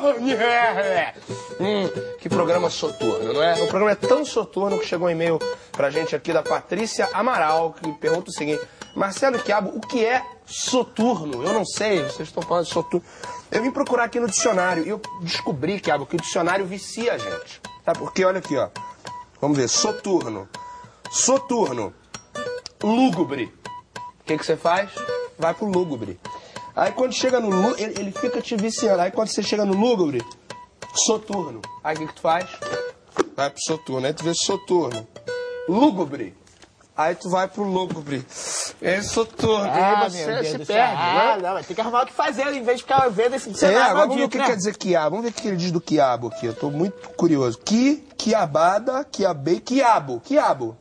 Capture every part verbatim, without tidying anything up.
hum, que programa soturno, não é? O programa é tão soturno que chegou um e-mail pra gente aqui da Patrícia Amaral, que pergunta o seguinte: Marcelo Quiabo, o que é soturno? Eu não sei, vocês estão falando de soturno. Eu vim procurar aqui no dicionário e eu descobri, Quiabo, que o dicionário vicia a gente. Tá? Porque, olha aqui, ó. Vamos ver, soturno. Soturno. Lúgubre. O que que você faz? Vai pro lúgubre. Aí quando chega no lúgubre, ele, ele fica te viciando. Aí quando você chega no lúgubre, soturno. Aí o que que tu faz? Vai pro soturno. Aí tu vê soturno. Lúgubre. Aí tu vai pro lúgubre. É soturno. Ah, aí você meu Deus se do perde, céu. né? Ah, não, mas tem que arrumar o que fazer em vez de ficar vendo esse É, dicionário agora vamos ver o maldito, que né? quer dizer quiabo. Vamos ver o que ele diz do quiabo aqui. Eu tô muito curioso. Qui, quiabada, quiabei, quiabo. Quiabo.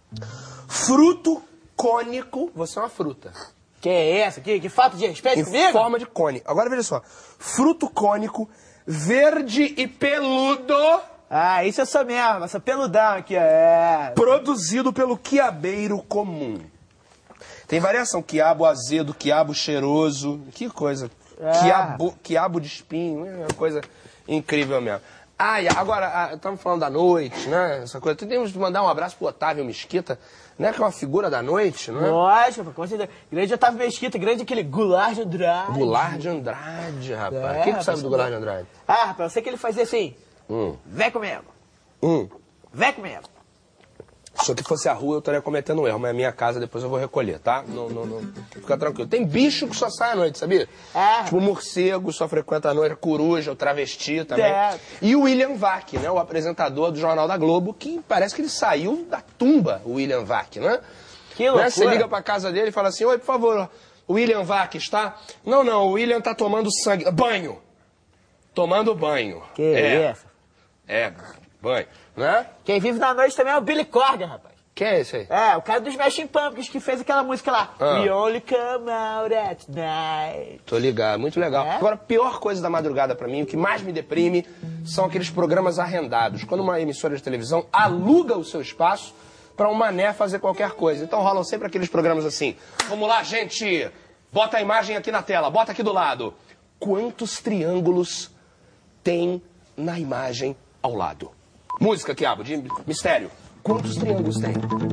Fruto cônico. Você é uma fruta. Que é essa? Que, que falta de respeito Em comigo? forma de cone. Agora veja só. Fruto cônico, verde e peludo, Ah, isso eu sou mesmo, essa peludão aqui, ó. É. produzido pelo quiabeiro comum. Tem variação. Quiabo azedo, quiabo cheiroso. Que coisa. É. Quiabo, quiabo de espinho. É uma coisa incrível mesmo. Ah, e agora, estamos falando da noite, né? Essa coisa. Temos de mandar um abraço pro Otávio Mesquita, né? Que é uma figura da noite, não é? Lógico, com certeza. Grande Otávio Mesquita, grande aquele Goulart de Andrade. Goulart de Andrade, rapaz. É, O que, que tu rapaz, sabe do Goulart de Andrade? Ah, rapaz, eu sei que ele fazia assim. Hum. Vem comigo, Hum. vem comigo. Se aqui fosse a rua, eu estaria cometendo um erro, mas é minha casa, depois eu vou recolher, tá? Não, não, não. Fica tranquilo. Tem bicho que só sai à noite, sabia? É. Tipo o morcego, só frequenta à noite, a coruja, o travesti também. É. E o William Vac, né? O apresentador do Jornal da Globo, que parece que ele saiu da tumba, o William Vac, né? Que loucura. Né? Você liga pra casa dele e fala assim: oi, por favor, o William Vac está? Não, não, o William tá tomando sangue. Banho. Tomando banho. Que é. isso? É, banho. Né? Quem vive na noite também é o Billy Corgan, rapaz. Quem é esse aí? É, o cara dos Smashing Pumpkins que fez aquela música lá. Ah. We only come out at night. Tô ligado, muito legal. É? Agora, a pior coisa da madrugada pra mim, o que mais me deprime, são aqueles programas arrendados. Quando uma emissora de televisão aluga o seu espaço pra um mané fazer qualquer coisa. Então rolam sempre aqueles programas assim: vamos lá, gente, bota a imagem aqui na tela, bota aqui do lado. Quantos triângulos tem na imagem ao lado? Música, Quiabo, de mistério. Quantos triângulos tem?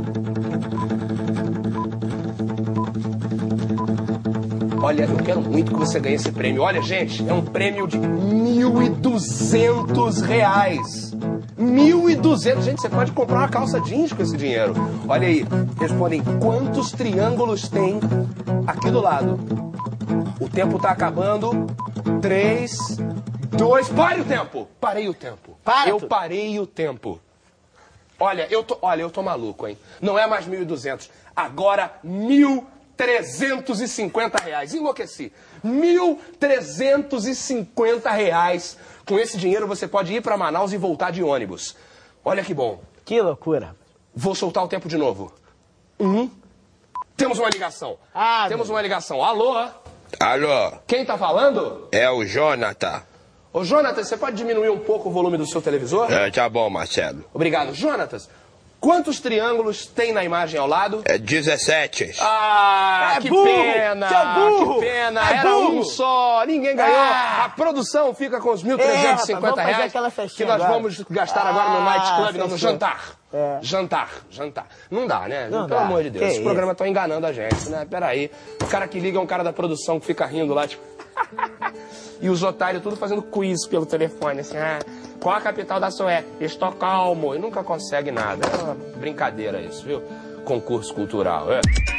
Olha, eu quero muito que você ganhe esse prêmio. Olha, gente, é um prêmio de mil e duzentos reais. mil e duzentos. Gente, você pode comprar uma calça jeans com esse dinheiro. Olha aí, respondem: quantos triângulos tem aqui do lado? O tempo tá acabando. Três, dois... Pare o tempo! Parei o tempo. Para eu tudo. parei o tempo. Olha, eu tô, olha, eu tô maluco, hein? Não é mais mil e duzentos, agora mil trezentos e cinquenta reais. Enlouqueci. mil trezentos e cinquenta reais. Com esse dinheiro você pode ir pra Manaus e voltar de ônibus. Olha que bom. Que loucura. Vou soltar o tempo de novo. Um. Temos uma ligação. Ah, Temos meu. uma ligação. Alô? Alô, Quem tá falando? é o Jonathan. Ô, Jonatas, você pode diminuir um pouco o volume do seu televisor? É, tá bom, Marcelo. Obrigado. Jonatas, quantos triângulos tem na imagem ao lado? É dezessete. Ah, É que burro! pena! Você é burro! Que pena! É Era burro! um só, ninguém ganhou. Ah! A produção fica com os mil trezentos e cinquenta É, rapaz, vamos fazer reais aquela que festinha nós agora. vamos gastar agora no Ah, Night Club, não, no fechou. jantar. É. Jantar, jantar. Não dá, né? Não Pelo dá. amor de Deus. Que Esse isso? programa tá enganando a gente, né? Peraí. O cara que liga é um cara da produção que fica rindo lá, tipo... E os otários tudo fazendo quiz pelo telefone, assim, ah, qual a capital da Suécia? Estocolmo. E nunca consegue nada. É uma brincadeira isso, viu? Concurso cultural, é.